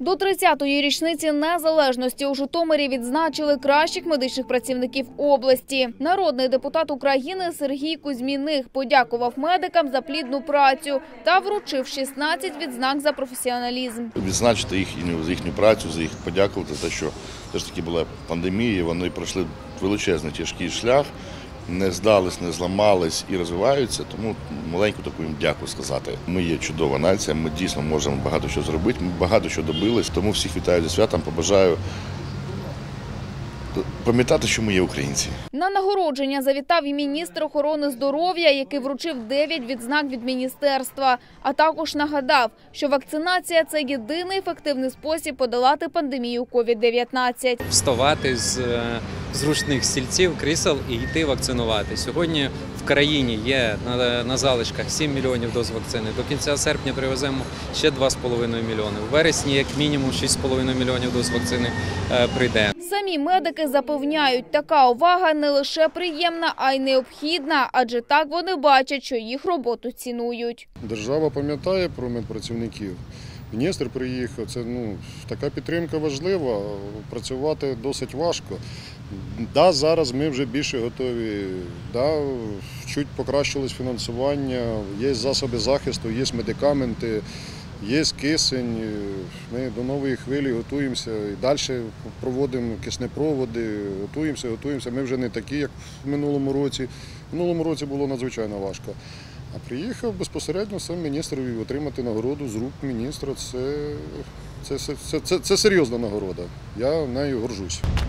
До 30-ї річниці незалежності у Житомирі відзначили кращих медичних працівників області. Народний депутат України Сергій Кузьміних подякував медикам за плідну працю та вручив 16 відзнак за професіоналізм. Відзначити їхню працю, за їх подякувати, за те, що все ж таки була пандемія, вони пройшли величезний тяжкий шлях, не здались, не зламались і розвиваються, тому маленьку таку їм дякую сказати. Ми є чудова нація, ми дійсно можемо багато що зробити, ми багато що добились, тому всіх вітаю зі святом, побажаю пам'ятати, що ми є українці. На нагородження завітав і міністр охорони здоров'я, який вручив 9 відзнак від міністерства, а також нагадав, що вакцинація – це єдиний ефективний спосіб подолати пандемію COVID-19. Вставати з зручних стільців, крісел і йти вакцинувати. Сьогодні в країні є на залишках 7 мільйонів доз вакцини. До кінця серпня привеземо ще 2,5 мільйони. У вересні як мінімум 6,5 мільйонів доз вакцини прийде. Самі медики запевняють, така увага не лише приємна, а й необхідна, адже так вони бачать, що їх роботу цінують. Держава пам'ятає про медпрацівників. Міністр приїхав, це така підтримка важлива, працювати досить важко. Да, зараз ми вже більше готові, да, чуть покращилось фінансування, є засоби захисту, є медикаменти, є кисень. Ми до нової хвилі готуємося і далі проводимо киснепроводи, готуємося. Ми вже не такі, як в минулому році. В минулому році було надзвичайно важко. А приїхав безпосередньо сам міністр і отримати нагороду з рук міністра – це серйозна нагорода. Я нею горжусь.